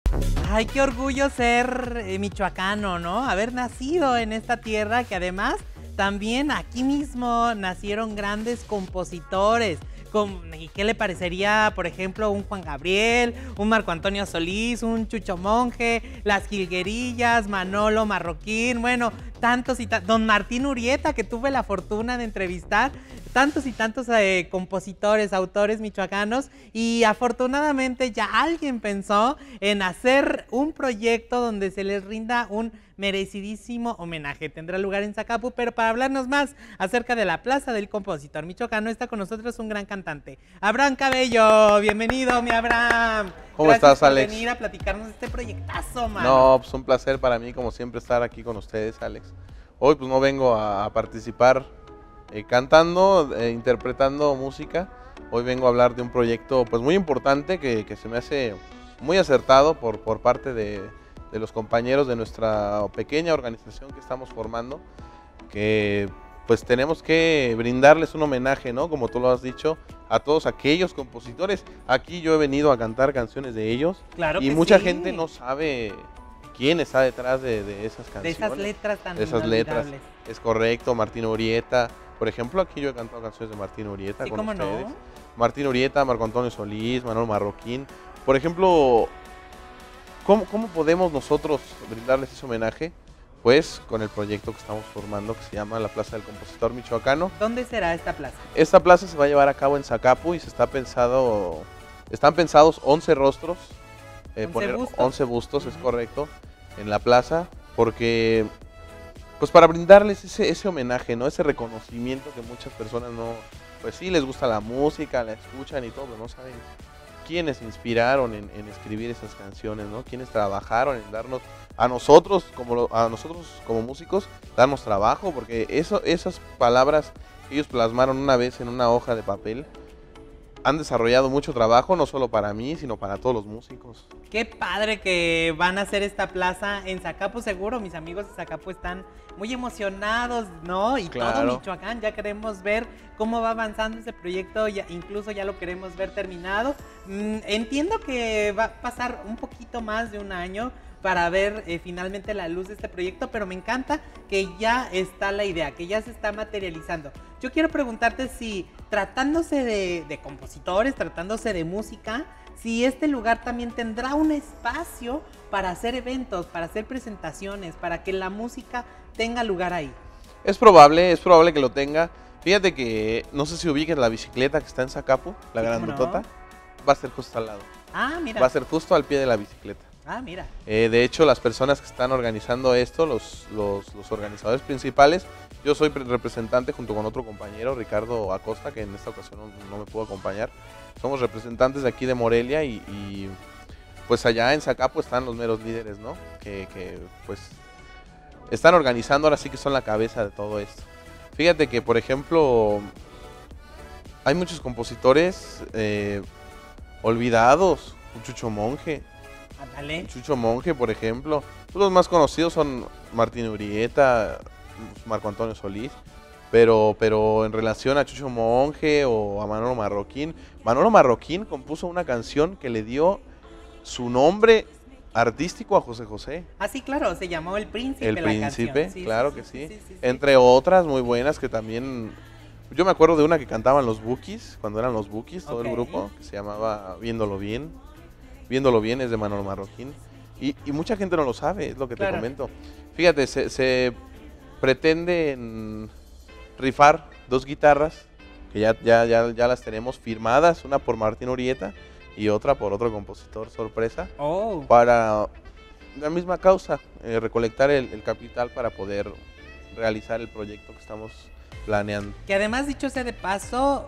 Ay, qué orgullo ser michoacano, ¿no? Haber nacido en esta tierra que además también aquí mismo nacieron grandes compositores. ¿Y qué le parecería, por ejemplo, un Juan Gabriel, un Marco Antonio Solís, un Chucho Monje, las Jilguerillas, Manolo Marroquín, bueno, tantos y tantos, don Martín Urieta, que tuve la fortuna de entrevistar, tantos y tantos compositores, autores michoacanos, y afortunadamente ya alguien pensó en hacer un proyecto donde se les rinda un merecidísimo homenaje. Tendrá lugar en Zacapu, pero para hablarnos más acerca de la Plaza del Compositor Michoacano está con nosotros un gran cantante, Abraham Cabello. Bienvenido, mi Abraham. ¿Cómo estás, Alex? Gracias por venir a platicarnos de este proyectazo, mano. No, pues un placer para mí, como siempre, estar aquí con ustedes, Alex. Hoy pues no vengo a participar cantando, interpretando música. Hoy vengo a hablar de un proyecto pues muy importante que se me hace muy acertado por parte de los compañeros de nuestra pequeña organización que estamos formando, que pues tenemos que brindarles un homenaje, ¿no? Como tú lo has dicho, a todos aquellos compositores. Aquí yo he venido a cantar canciones de ellos, claro, y mucha gente no sabe quién está detrás de esas canciones. De esas letras tan de esas letras. inolvidables. Es correcto, Martín Urieta. Por ejemplo, aquí yo he cantado canciones de Martín Urieta Sí, con ¿cómo ustedes. no? Martín Urieta, Marco Antonio Solís, Manolo Marroquín. Por ejemplo, ¿cómo podemos nosotros brindarles ese homenaje? Pues con el proyecto que estamos formando, que se llama la Plaza del Compositor Michoacano. ¿Dónde será esta plaza? Esta plaza se va a llevar a cabo en Zacapu y están pensados 11 rostros, 11 bustos. 11 bustos, es correcto, en la plaza, porque pues para brindarles ese homenaje, ¿no? Ese reconocimiento que muchas personas no, pues sí les gusta la música, la escuchan y todo, pero no saben quiénes se inspiraron en escribir esas canciones, ¿no? Quiénes trabajaron en darnos a nosotros como músicos, darnos trabajo, porque esas palabras que ellos plasmaron una vez en una hoja de papel han desarrollado mucho trabajo, no solo para mí, sino para todos los músicos. Qué padre que van a hacer esta plaza en Zacapu, seguro. Mis amigos de Zacapu están muy emocionados, ¿no? Y claro, todo Michoacán, ya queremos ver cómo va avanzando ese proyecto, incluso ya lo queremos ver terminado. Entiendo que va a pasar un poquito más de un año para ver finalmente la luz de este proyecto, pero me encanta que ya está la idea, que ya se está materializando. Yo quiero preguntarte si, tratándose de compositores, tratándose de música, si este lugar también tendrá un espacio para hacer eventos, para hacer presentaciones, para que la música tenga lugar ahí. Es probable que lo tenga. Fíjate que, no sé si ubiques la bicicleta que está en Zacapu, la grandotota, no, va a ser justo al lado. Ah, mira. Va a ser justo al pie de la bicicleta. Ah, mira. De hecho, las personas que están organizando esto, los organizadores principales, yo soy representante junto con otro compañero, Ricardo Acosta, que en esta ocasión no me pudo acompañar. Somos representantes de aquí de Morelia y pues allá en Zacapu están los meros líderes, ¿no? Que pues están organizando, ahora sí que son la cabeza de todo esto. Fíjate que, por ejemplo, hay muchos compositores olvidados, un Chucho Monje. Ándale. Chucho Monje, por ejemplo. Los más conocidos son Martín Urieta, Marco Antonio Solís, pero en relación a Chucho Monje o a Manolo Marroquín compuso una canción que le dio su nombre artístico a José José. Ah, sí, claro, se llamó El Príncipe. El Príncipe, sí, claro sí, que sí. Sí. Entre otras muy buenas que también... Yo me acuerdo de una que cantaban los Bukis, cuando eran los Bukis, todo el grupo, que se llamaba Viéndolo Bien. Viéndolo Bien es de Manolo Marroquín. Y mucha gente no lo sabe, es lo que te comento. Fíjate, se pretenden rifar 2 guitarras, que ya las tenemos firmadas, una por Martín Urieta y otra por otro compositor sorpresa, para la misma causa, recolectar el capital para poder realizar el proyecto que estamos planeando. Que además, dicho sea de paso,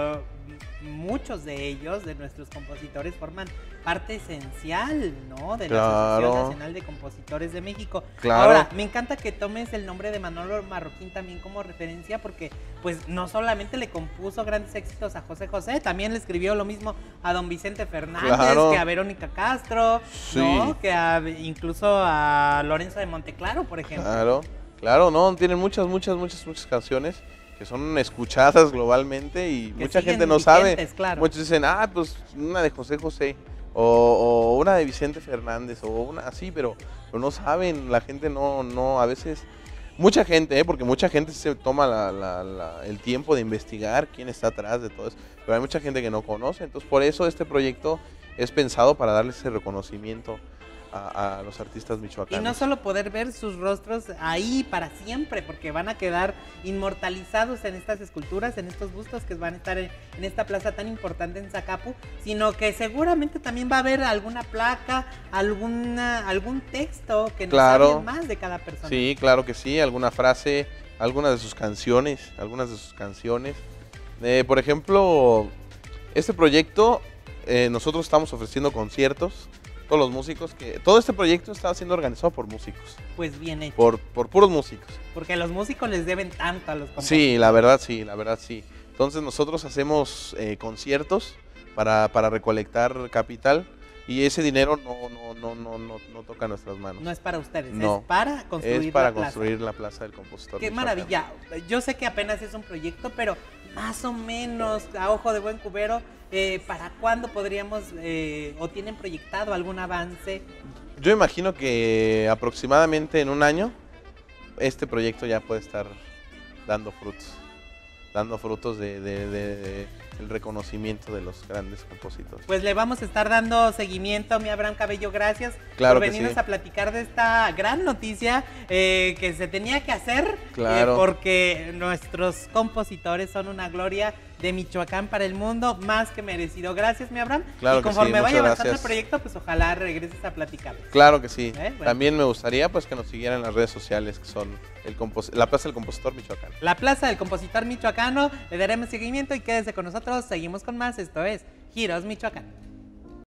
muchos de ellos, de nuestros compositores, forman parte esencial, ¿no? De la Asociación Nacional de Compositores de México. Claro. Ahora, me encanta que tomes el nombre de Manolo Marroquín también como referencia, porque pues no solamente le compuso grandes éxitos a José José, también le escribió lo mismo a don Vicente Fernández, que a Verónica Castro, ¿no? Que incluso a Lorenzo de Monteclaro, por ejemplo. Claro, no, tienen muchas canciones que son escuchadas globalmente y mucha gente no sabe. Claro. Muchos dicen, pues una de José José, o una de Vicente Fernández, o una así, pero no saben, la gente no, a veces, mucha gente, porque mucha gente se toma el tiempo de investigar quién está atrás de todo eso, pero hay mucha gente que no conoce, entonces por eso este proyecto es pensado para darle ese reconocimiento a los artistas michoacanos. Y no solo poder ver sus rostros ahí para siempre, porque van a quedar inmortalizados en estas esculturas, en estos bustos que van a estar en esta plaza tan importante en Zacapu, sino que seguramente también va a haber alguna placa, algún texto que nos hable más de cada persona. Sí, claro que sí, alguna frase, algunas de sus canciones, por ejemplo, este proyecto, nosotros estamos ofreciendo conciertos. Todos los músicos todo este proyecto está siendo organizado por músicos. Pues bien hecho. Por puros músicos. Porque a los músicos les deben tanto a los compositores. Sí, la verdad sí. Entonces nosotros hacemos conciertos para recolectar capital y ese dinero no toca nuestras manos. No es para ustedes, no, es para construir la plaza del compositor. Qué maravilla. Yo sé que apenas es un proyecto, pero más o menos, a ojo de buen cubero, ¿para cuándo podríamos o tienen proyectado algún avance? Yo imagino que aproximadamente en un año este proyecto ya puede estar dando frutos de el reconocimiento de los grandes compositores. Pues le vamos a estar dando seguimiento, mi Abraham Cabello, gracias por venirnos a platicar de esta gran noticia que se tenía que hacer, claro. Porque nuestros compositores son una gloria de Michoacán para el mundo, más que merecido. Gracias, mi Abraham. Claro, y conforme vaya avanzando el gracias. proyecto, pues ojalá regreses a platicar. Claro que sí. Bueno. También me gustaría pues que nos siguieran en las redes sociales, que son la Plaza del Compositor Michoacano. La Plaza del Compositor Michoacano, le daremos seguimiento y quédese con nosotros. Seguimos con más. Esto es Giros Michoacán.